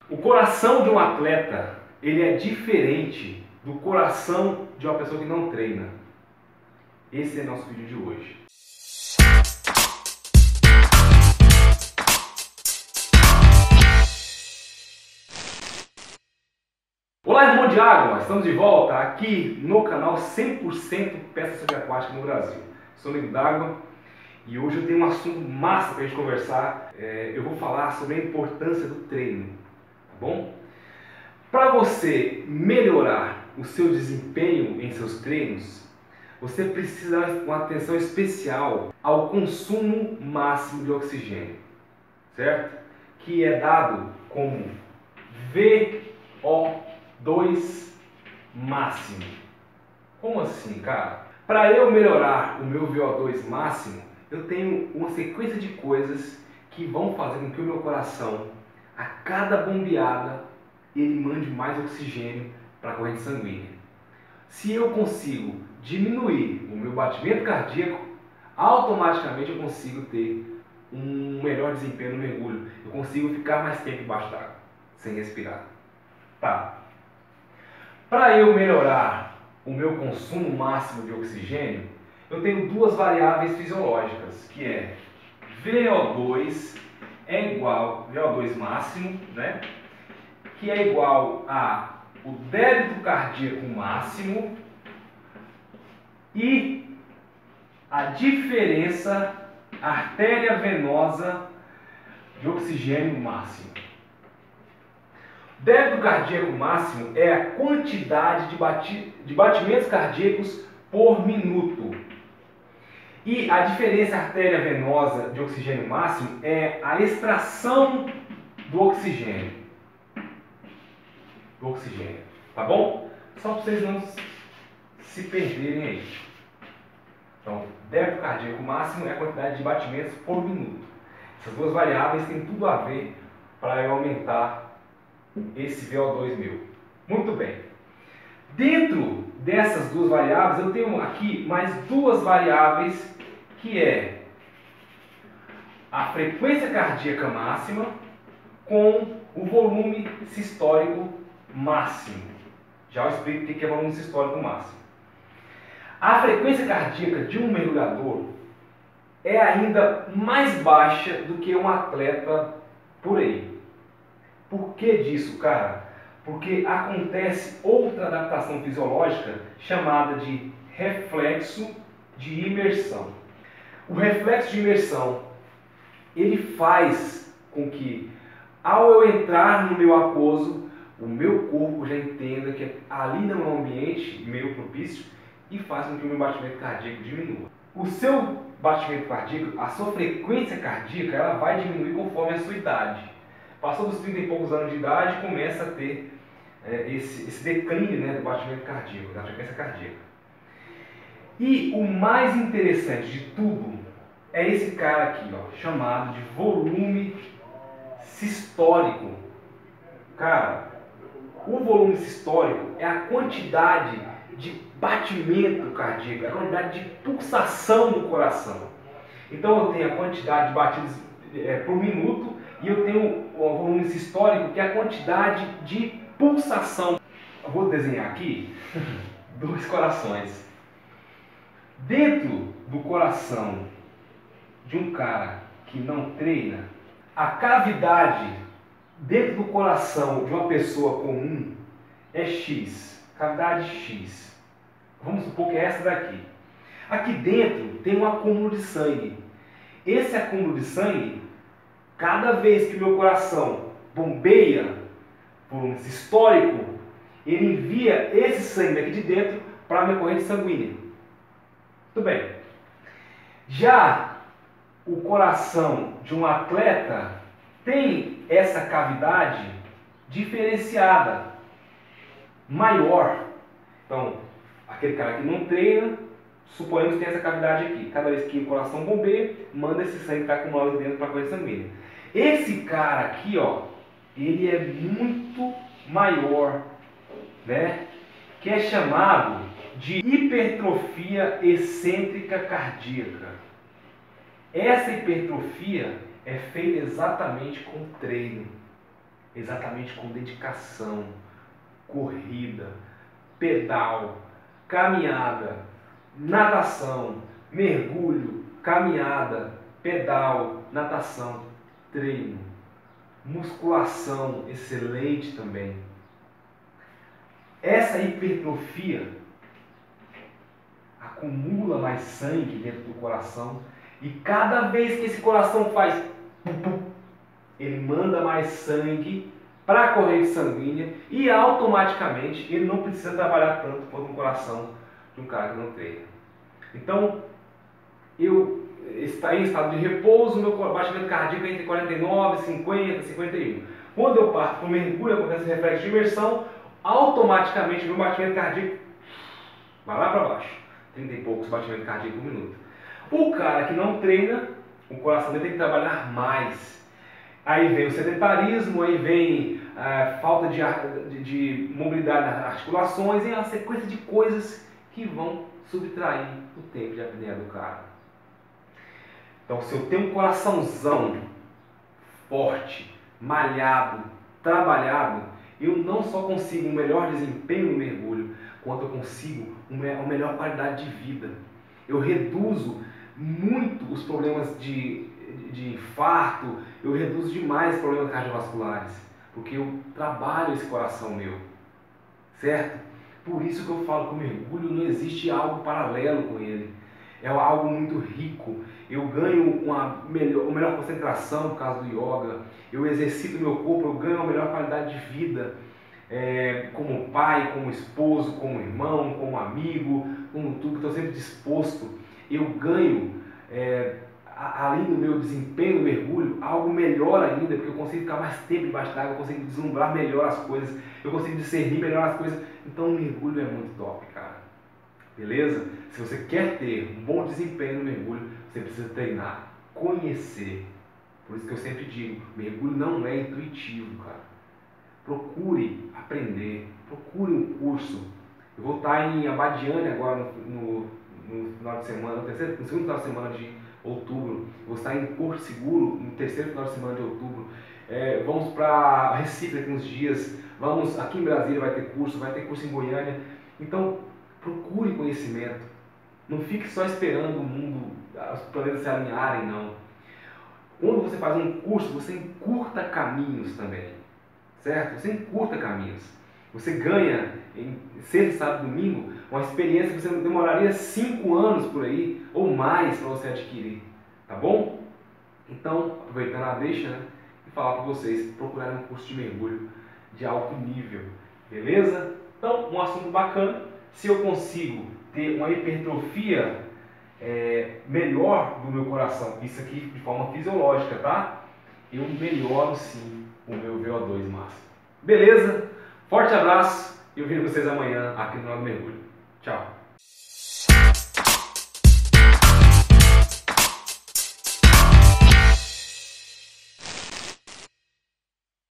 O coração de um atleta, ele é diferente do coração de uma pessoa que não treina. Esse é nosso vídeo de hoje. Olá, irmão de água! Estamos de volta aqui no canal 100% Pesca Subaquática no Brasil. Sou Nego d'Água e hoje eu tenho um assunto massa para a gente conversar. Eu vou falar sobre a importância do treino, tá bom? Para você melhorar o seu desempenho em seus treinos, você precisa dar uma atenção especial ao consumo máximo de oxigênio, certo? Que é dado como VO2 máximo. Como assim, cara? Para eu melhorar o meu VO2 máximo, eu tenho uma sequência de coisas que vão fazer com que o meu coração, a cada bombeada, ele mande mais oxigênio para a corrente sanguínea. Se eu consigo diminuir o meu batimento cardíaco, automaticamente eu consigo ter um melhor desempenho no mergulho. Eu consigo ficar mais tempo embaixo d'água, sem respirar. Tá. Para eu melhorar o meu consumo máximo de oxigênio, eu tenho duas variáveis fisiológicas, que é VO2 é igual VO2 máximo, né? Que é igual a o débito cardíaco máximo e a diferença artéria venosa de oxigênio máximo. Débito cardíaco máximo é a quantidade de batimentos cardíacos por minuto. E a diferença artéria venosa de oxigênio máximo é a extração do oxigênio. Tá bom? Só para vocês não se perderem aí. Então, débito cardíaco máximo é a quantidade de batimentos por minuto. Essas duas variáveis têm tudo a ver para eu aumentar esse VO2 meu. Muito bem. Dentro dessas duas variáveis, eu tenho aqui mais duas variáveis, que é a frequência cardíaca máxima com o volume sistólico máximo. Já eu explico o que é volume sistólico máximo. A frequência cardíaca de um mergulhador é ainda mais baixa do que um atleta por aí. Por que disso, cara? Porque acontece outra adaptação fisiológica chamada de reflexo de imersão. O reflexo de imersão, ele faz com que, ao eu entrar no meu aquoso, o meu corpo já entenda que ali não é um ambiente meio propício e faz com que o meu batimento cardíaco diminua. O seu batimento cardíaco, a sua frequência cardíaca, ela vai diminuir conforme a sua idade. Passou dos 30 e poucos anos de idade, começa a ter esse declínio, né, do batimento cardíaco, da frequência cardíaca. E o mais interessante de tudo é esse cara aqui, ó, chamado de volume sistólico. Cara, o volume sistólico é a quantidade de batimento cardíaco, a quantidade de pulsação do coração. Então eu tenho a quantidade de batidas por minuto e eu tenho o volume sistólico, que é a quantidade de pulsação. Eu vou desenhar aqui dois corações. Dentro do coração de um cara que não treina, a cavidade dentro do coração de uma pessoa comum é X, cavidade X. Vamos supor que é essa daqui. Aqui dentro tem um acúmulo de sangue. Esse acúmulo de sangue, cada vez que o meu coração bombeia volume sistólico, ele envia esse sangue daqui de dentro para a minha corrente sanguínea. Tudo bem. Já o coração de um atleta tem essa cavidade diferenciada, maior. Então, aquele cara que não treina, suponhamos que tem essa cavidade aqui. Cada vez que o coração bombeia, manda esse sangue que está acumulado dentro para a corrente sanguínea. Esse cara aqui, ó, ele é muito maior, né? Que é chamado de hipertrofia excêntrica cardíaca. Essa hipertrofia é feita exatamente com treino. exatamente com dedicação, corrida, pedal, caminhada, natação, mergulho, caminhada, pedal, natação, treino, musculação excelente também. Essa hipertrofia acumula mais sangue dentro do coração e cada vez que esse coração faz ele manda mais sangue para a corrente sanguínea e automaticamente ele não precisa trabalhar tanto quanto um coração de um cara que não treina. Então, eu está em estado de repouso, meu batimento cardíaco é entre 49, 50, 51. Quando eu parto para o mergulho, acontece o reflexo de imersão, automaticamente meu batimento cardíaco vai lá para baixo. 30 e poucos batimentos cardíacos por minuto. O cara que não treina, o coração dele tem que trabalhar mais. Aí vem o sedentarismo, aí vem a falta de mobilidade nas articulações e uma sequência de coisas que vão subtrair o tempo de apneia do cara. Então, se eu tenho um coraçãozão forte, malhado, trabalhado, eu não só consigo um melhor desempenho no mergulho, quanto eu consigo uma melhor qualidade de vida. Eu reduzo muito os problemas de infarto, eu reduzo demais os problemas cardiovasculares, porque eu trabalho esse coração meu, certo? Por isso que eu falo que o mergulho não existe algo paralelo com ele, é algo muito rico. Eu ganho uma melhor concentração por causa do yoga, eu exercito meu corpo, eu ganho uma melhor qualidade de vida, como pai, como esposo, como irmão, como amigo, como tudo, estou sempre disposto. Eu ganho, além do meu desempenho no mergulho, algo melhor ainda, porque eu consigo ficar mais tempo debaixo d'água, eu consigo deslumbrar melhor as coisas, eu consigo discernir melhor as coisas. Então o mergulho é muito top, cara. Beleza? Se você quer ter um bom desempenho no mergulho, você precisa treinar, conhecer. Por isso que eu sempre digo, mergulho não é intuitivo, cara. Procure aprender, procure um curso. Eu vou estar em Abadiane agora no final de semana, no segundo final de semana de outubro. Eu vou estar em Porto Seguro no terceiro final de semana de outubro. Vamos para Recife daqui uns dias. Vamos aqui em Brasília, vai ter curso em Goiânia. Então, procure conhecimento. Não fique só esperando o mundo, os planetas se alinharem, não. Quando você faz um curso, você encurta caminhos também. Certo? Você encurta caminhos. Você ganha em sexta, sábado e domingo uma experiência que você demoraria 5 anos por aí ou mais para você adquirir. Tá bom? Então, aproveitando a deixa, né, e falar para vocês procurarem um curso de mergulho de alto nível. Beleza? Então, um assunto bacana. Se eu consigo ter uma hipertrofia melhor do meu coração, isso aqui de forma fisiológica, tá? Eu melhoro sim o meu VO2 máximo. Beleza? Forte abraço e eu vejo vocês amanhã aqui no Mergulho. Tchau!